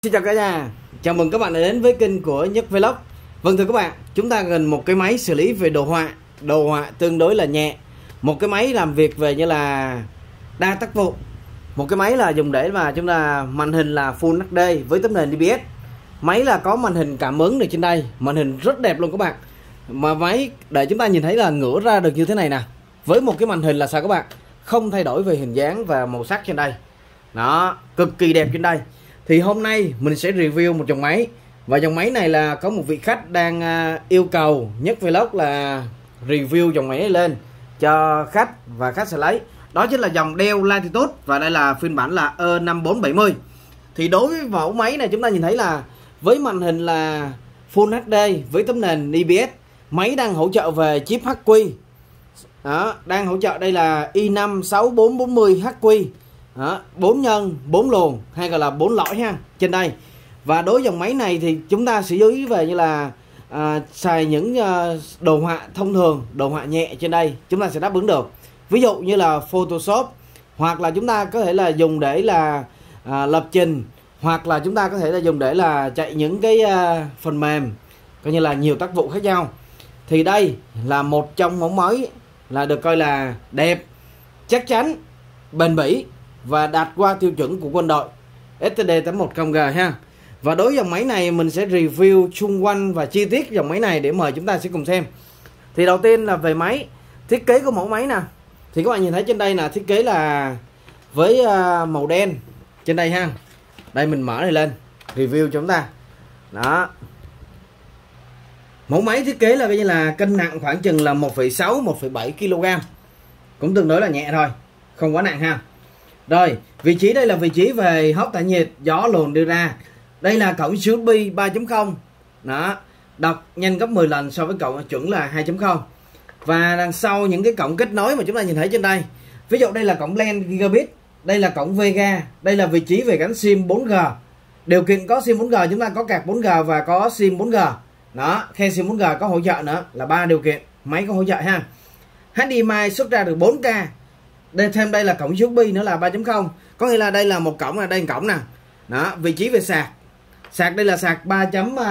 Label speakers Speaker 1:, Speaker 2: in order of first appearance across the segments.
Speaker 1: Xin chào cả nhà, chào mừng các bạn đã đến với kênh của Nhất Vlog. Vâng thưa các bạn, chúng ta cần một cái máy xử lý về đồ họa tương đối là nhẹ, một cái máy làm việc về như là đa tác vụ, một cái máy là dùng để mà chúng ta màn hình là Full HD với tấm nền IPS. Máy là có màn hình cảm ứng này trên đây, màn hình rất đẹp luôn các bạn. Mà máy để chúng ta nhìn thấy là ngửa ra được như thế này nè, với một cái màn hình là sao các bạn, không thay đổi về hình dáng và màu sắc trên đây, đó, cực kỳ đẹp trên đây. Thì hôm nay mình sẽ review một dòng máy, và dòng máy này là có một vị khách đang yêu cầu Nhất Vlog là review dòng máy này lên cho khách, và khách sẽ lấy. Đó chính là dòng Dell Latitude, và đây là phiên bản là E5470. Thì đối với mẫu máy này chúng ta nhìn thấy là với màn hình là Full HD với tấm nền IPS, máy đang hỗ trợ về chip HQ. Đó, đang hỗ trợ đây là i5-6440HQ. Đó, 4x4 luồng hay gọi là 4 lõi ha trên đây. Và đối với dòng máy này thì chúng ta sẽ chú ý về như là xài những đồ họa thông thường, đồ họa nhẹ trên đây chúng ta sẽ đáp ứng được. Ví dụ như là Photoshop, hoặc là chúng ta có thể là dùng để là lập trình, hoặc là chúng ta có thể là dùng để là chạy những cái phần mềm coi như là nhiều tác vụ khác nhau. Thì đây là một trong mẫu máy là được coi là đẹp, chắc chắn, bền bỉ và đạt qua tiêu chuẩn của quân đội STD810G ha. Và đối với dòng máy này mình sẽ review xung quanh và chi tiết dòng máy này để mời chúng ta sẽ cùng xem. Thì đầu tiên là về máy, thiết kế của mẫu máy nè. Thì các bạn nhìn thấy trên đây là thiết kế là với màu đen trên đây ha. Đây mình mở này lên review cho chúng ta. Đó. Mẫu máy thiết kế là coi như là cân nặng khoảng chừng là 1,6-1,7 kg. Cũng tương đối là nhẹ thôi, không quá nặng ha. Rồi, vị trí đây là vị trí về hốc tản nhiệt, gió luồn đưa ra. Đây là cổng USB 3.0. Đó, đọc nhanh gấp 10 lần so với cổng chuẩn là 2.0. Và đằng sau những cái cổng kết nối mà chúng ta nhìn thấy trên đây. Ví dụ đây là cổng LAN Gigabit, đây là cổng Vega, đây là vị trí về gắn SIM 4G. Điều kiện có SIM 4G chúng ta có card 4G và có SIM 4G. Đó, khe SIM 4G có hỗ trợ nữa là 3 điều kiện, máy có hỗ trợ ha. HDMI xuất ra được 4K. Thêm đây là cổng USB nữa là 3.0. Có nghĩa là đây là một cổng, là đây là cổng nè. Đó, vị trí về sạc. Sạc đây là sạc 3.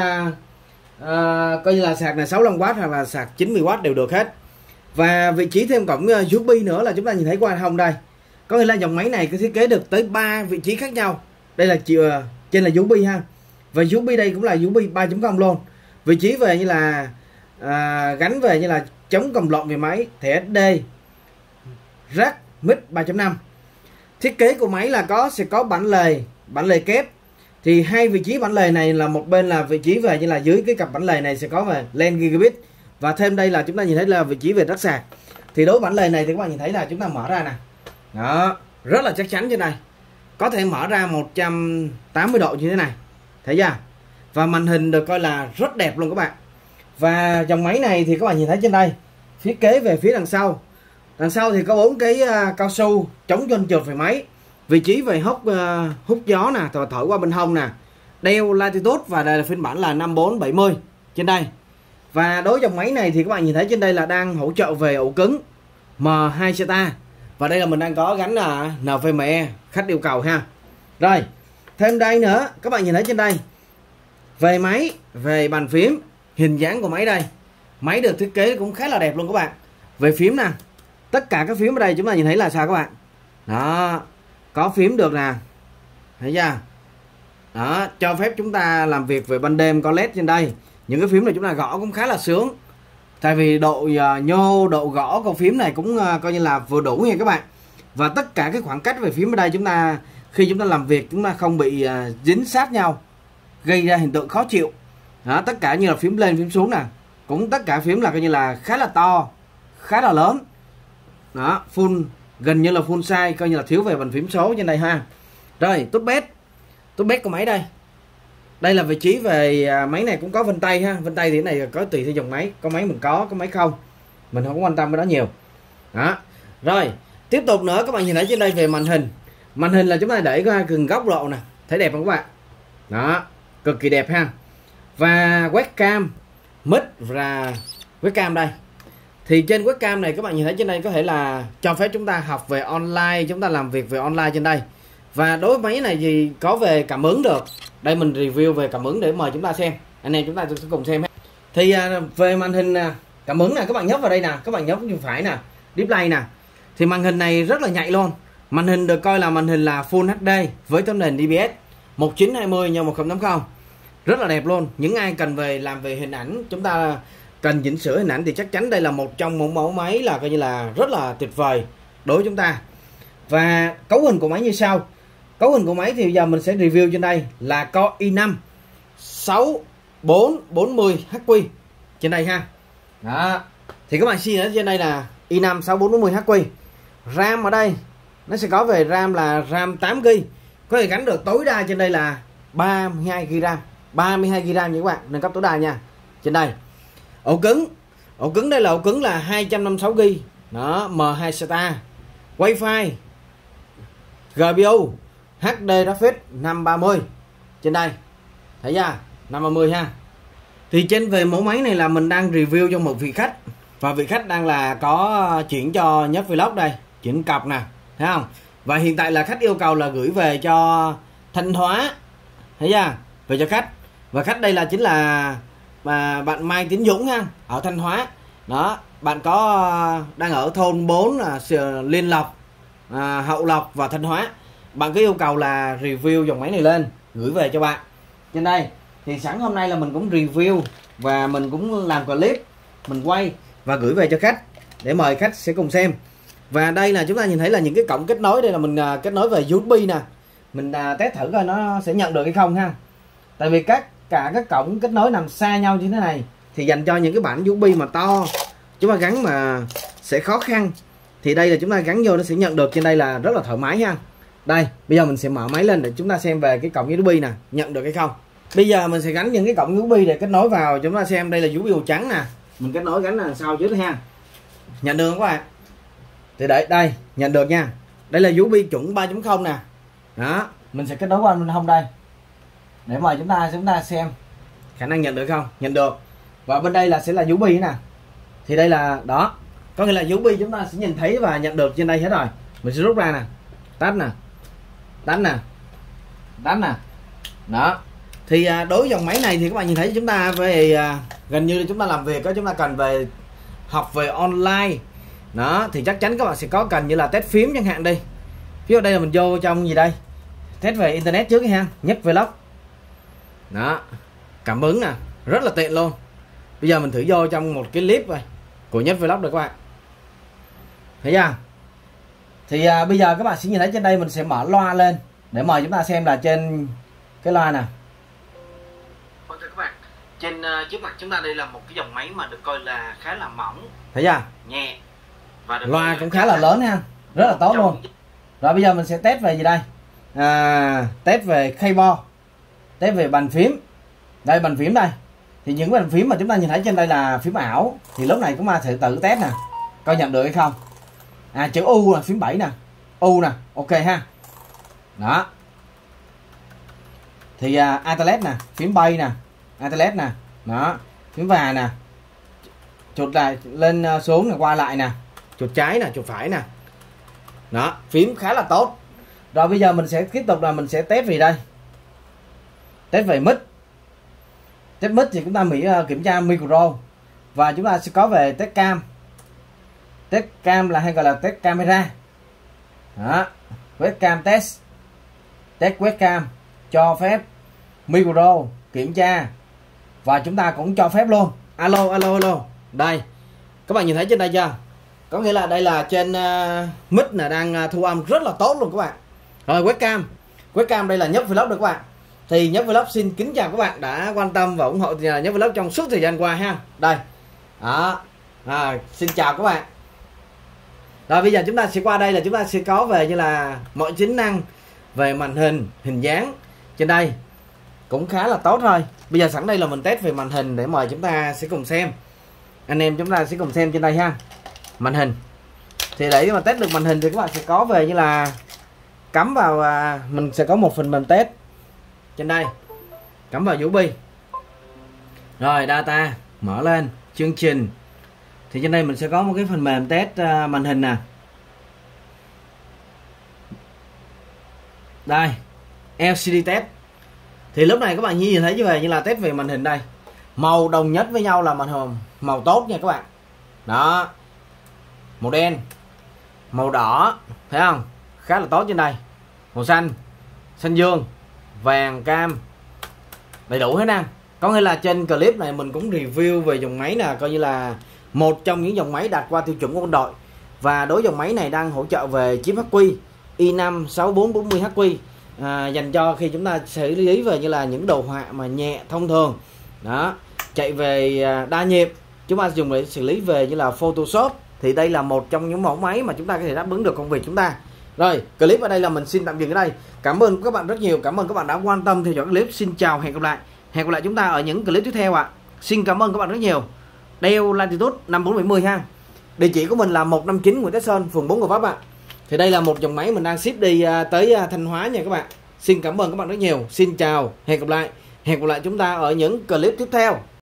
Speaker 1: Coi như là sạc này 65W hoặc là sạc 90W đều được hết. Và vị trí thêm cổng USB nữa là chúng ta nhìn thấy qua hông đây. Có nghĩa là dòng máy này có thiết kế được tới 3 vị trí khác nhau. Đây là trên là USB ha. Và USB đây cũng là USB 3.0 luôn. Vị trí về như là gắn về như là chống còng lộn về máy, thẻ SD, jack mic 3.5. Thiết kế của máy là sẽ có bản lề kép. Thì hai vị trí bản lề này là một bên là vị trí về như là dưới cái cặp bản lề này sẽ có về LAN Gigabit, và thêm đây là chúng ta nhìn thấy là vị trí về rắc sạc. Thì đối với bản lề này thì các bạn nhìn thấy là chúng ta mở ra nè. Đó, rất là chắc chắn trên này. Có thể mở ra 180 độ như thế này. Thấy chưa? Và màn hình được coi là rất đẹp luôn các bạn. Và dòng máy này thì các bạn nhìn thấy trên đây, thiết kế về phía đằng sau. Đằng sau thì có 4 cái cao su chống cho trượt về máy. Vị trí về hút gió nè, thổi qua bên hông nè. Dell Latitude, và đây là phiên bản là 5470 trên đây. Và đối với dòng máy này thì các bạn nhìn thấy trên đây là đang hỗ trợ về ổ cứng M2 SATA. Và đây là mình đang có gắn là NVMe khách yêu cầu ha. Rồi, thêm đây nữa, các bạn nhìn thấy trên đây về máy, về bàn phím, hình dáng của máy đây. Máy được thiết kế cũng khá là đẹp luôn các bạn. Về phím nè, tất cả các phím ở đây chúng ta nhìn thấy là sao các bạn. Đó, có phím được nè, thấy chưa? Đó, cho phép chúng ta làm việc về ban đêm, có LED trên đây. Những cái phím này chúng ta gõ cũng khá là sướng. Tại vì độ nhô, độ gõ con phím này cũng coi như là vừa đủ nha các bạn. Và tất cả cái khoảng cách về phím ở đây chúng ta, khi chúng ta làm việc chúng ta không bị dính sát nhau, gây ra hiện tượng khó chịu. Đó, tất cả như là phím lên, phím xuống nè, cũng tất cả phím là coi như là khá là to, khá là lớn. Đó, full, gần như là full size, coi như là thiếu về bàn phím số trên đây ha. Rồi, touchpad của máy đây. Đây là vị trí về máy này cũng có vân tay ha. Vân tay thì cái này có tùy theo dòng máy. Có máy mình có máy không. Mình không có quan tâm cái đó nhiều. Đó. Rồi, tiếp tục nữa các bạn nhìn thấy trên đây về màn hình. Màn hình là chúng ta để gần góc độ nè. Thấy đẹp không các bạn? Đó, cực kỳ đẹp ha. Và webcam, mic và webcam đây. Thì trên webcam này các bạn nhìn thấy trên đây có thể là cho phép chúng ta học về online, chúng ta làm việc về online trên đây. Và đối với máy này thì có về cảm ứng được. Đây mình review về cảm ứng để mời chúng ta xem, anh em chúng ta sẽ cùng xem. Thì về màn hình cảm ứng nè, các bạn nhấp vào đây nè, các bạn nhấp như phải nè, display nè, thì màn hình này rất là nhạy luôn. Màn hình được coi là màn hình là Full HD với tấm nền IPS 1920 x 1080, rất là đẹp luôn. Những ai cần về làm về hình ảnh, chúng ta cần chỉnh sửa hình ảnh thì chắc chắn đây là một trong những mẫu máy là coi như là rất là tuyệt vời đối với chúng ta. Và cấu hình của máy như sau. Cấu hình của máy thì bây giờ mình sẽ review trên đây là Core i5 6440HQ trên đây ha. Đó. Thì các bạn xem ở trên đây là i5 6440HQ. RAM ở đây nó sẽ có về RAM là RAM 8GB, có thể gắn được tối đa trên đây là 32GB RAM, 32GB RAM nha các bạn, nâng cấp tối đa nha. Trên đây ổ cứng đây là ổ cứng là 256GB đó, M2 SATA, Wi-Fi, GPU HD Graphics 530 trên đây, thấy chưa, 530 ha. Thì trên về mẫu máy này là mình đang review cho một vị khách, và vị khách đang là có chuyển cho Nhất Vlog đây, chuyển cọc nè, thấy không? Và hiện tại là khách yêu cầu là gửi về cho Thanh Hóa, thấy chưa, về cho khách. Và khách đây là chính là bạn Mai Tiến Dũng ha, ở Thanh Hóa đó. Bạn có đang ở thôn 4 Liên Lộc, Hậu Lộc và Thanh Hóa. Bạn cứ yêu cầu là review dòng máy này lên gửi về cho bạn. Trên đây thì sẵn hôm nay là mình cũng review và mình cũng làm clip, mình quay và gửi về cho khách để mời khách sẽ cùng xem. Và đây là chúng ta nhìn thấy là những cái cổng kết nối, đây là mình kết nối về USB nè. Mình test thử coi nó sẽ nhận được hay không ha. Tại vì cả các cổng kết nối nằm xa nhau như thế này thì dành cho những cái bản USB mà to, chúng ta gắn mà sẽ khó khăn. Thì đây là chúng ta gắn vô nó sẽ nhận được, trên đây là rất là thoải mái ha. Đây, bây giờ mình sẽ mở máy lên để chúng ta xem về cái cổng USB nè, nhận được hay không. Bây giờ mình sẽ gắn những cái cổng USB để kết nối vào, chúng ta xem. Đây là USB màu trắng nè, mình kết nối gắn đằng sau trước ha. Nhận được không các bạn? Thì đây, nhận được nha. Đây là USB chuẩn 3.0 nè. Đó, mình sẽ kết nối qua bên hông đây để mời chúng ta xem khả năng nhận được không. Nhận được. Và bên đây là sẽ là USB nè. Thì đây là đó, có nghĩa là USB chúng ta sẽ nhìn thấy và nhận được trên đây hết rồi. Mình sẽ rút ra nè, tắt nè, tắt nè. Đó. Thì đối với dòng máy này thì các bạn nhìn thấy chúng ta về gần như chúng ta làm việc có, chúng ta cần về học về online đó, thì chắc chắn các bạn sẽ có cần như là test phím chẳng hạn đi. Ví dụ đây là mình vô trong gì đây, test về internet trước ha, Nhất Vlog đó, cảm ứng nè, rất là tiện luôn. Bây giờ mình thử vô trong một cái clip này của Nhất Vlog được các bạn, thấy chưa? Thì bây giờ các bạn sẽ nhìn thấy trên đây mình sẽ mở loa lên để mời chúng ta xem là trên cái loa nè. Thưa các bạn, trên trước mặt chúng ta đây là một cái dòng máy mà được coi là khá là mỏng, thấy chưa, nhẹ, và loa cũng khá là lớn ha, rất là tốt luôn. Rồi bây giờ mình sẽ test về gì đây, test về keyboard, test về bàn phím. Đây bàn phím đây, thì những bàn phím mà chúng ta nhìn thấy trên đây là phím ảo, thì lúc này chúng ta sẽ tự test nè, coi nhận được hay không. Chữ U là phím 7 nè, U nè, ok ha. Đó. Thì Atlas nè, phím bay nè, Atlas nè, đó, phím và nè, chuột lại lên xuống là qua lại nè, chuột trái nè, chuột phải nè. Đó, phím khá là tốt. Rồi bây giờ mình sẽ tiếp tục là mình sẽ test về đây. Test về mic. Test mic thì chúng ta kiểm tra micro, và chúng ta sẽ có về test cam. Test cam là hay gọi là test camera. Đó, webcam test. Test webcam cho phép, micro kiểm tra, và chúng ta cũng cho phép luôn alo. Đây, các bạn nhìn thấy trên đây chưa? Có nghĩa là đây là trên mic là đang thu âm rất là tốt luôn các bạn. Rồi webcam đây là Nhất Vlog được các bạn. Thì Nhất Vlog xin kính chào các bạn đã quan tâm và ủng hộ Nhất Vlog trong suốt thời gian qua ha. Đây đó, xin chào các bạn. Rồi bây giờ chúng ta sẽ qua đây là chúng ta sẽ có về như là mọi tính năng về màn hình, hình dáng trên đây cũng khá là tốt thôi. Bây giờ sẵn đây là mình test về màn hình để mời chúng ta sẽ cùng xem, anh em chúng ta sẽ cùng xem trên đây ha. Màn hình thì để mà test được màn hình thì các bạn sẽ có về như là cắm vào, mình sẽ có một phần mềm test trên đây, cắm vào USB. Rồi data mở lên, chương trình thì trên đây mình sẽ có một cái phần mềm test màn hình nè. Đây, LCD test. Thì lúc này các bạn nhìn thấy như là test về màn hình đây. Màu đồng nhất với nhau là màu tốt nha các bạn. Đó. Màu đen, màu đỏ, thấy không? Khá là tốt trên đây. Màu xanh, xanh dương, vàng, cam, đầy đủ hết nè. Có nghĩa là trên clip này mình cũng review về dòng máy là coi như là một trong những dòng máy đạt qua tiêu chuẩn của quân đội. Và đối dòng máy này đang hỗ trợ về chip HQ i5 6440HQ, dành cho khi chúng ta xử lý về như là những đồ họa mà nhẹ thông thường. Đó, chạy về đa nhịp, chúng ta dùng để xử lý về như là Photoshop. Thì đây là một trong những mẫu máy mà chúng ta có thể đáp ứng được công việc chúng ta. Rồi, clip ở đây là mình xin tạm dừng ở đây. Cảm ơn các bạn rất nhiều, cảm ơn các bạn đã quan tâm theo dõi clip. Xin chào, hẹn gặp lại. Hẹn gặp lại chúng ta ở những clip tiếp theo ạ. Xin cảm ơn các bạn rất nhiều. Dell Latitude 5470 ha. Địa chỉ của mình là 159 Nguyễn Thái Sơn, phường 4 Gò Vấp ạ. Thì đây là một dòng máy mình đang ship đi tới Thanh Hóa nha các bạn. Xin cảm ơn các bạn rất nhiều. Xin chào, hẹn gặp lại. Hẹn gặp lại chúng ta ở những clip tiếp theo.